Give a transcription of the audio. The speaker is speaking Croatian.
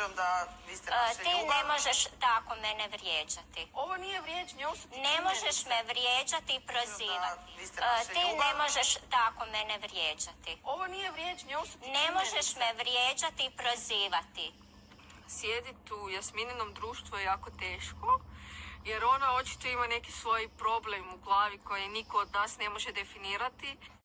smatram da vi ste naša Ti ljubav. ne možeš tako mene vrijeđati. Ovo nije vrijeđanje, ovo su Ne možeš me vrijeđati i prozivati. Vi ste naša Ti ljubav. ne možeš tako mene vrijeđati. Ovo nije vrijeđanje, ovo su Ne možeš me vrijeđati i prozivati. Sjediti u Jasmininom društvu je jako teško, jer ona očito ima neki svoj problem u glavi koji niko od nas ne može definirati.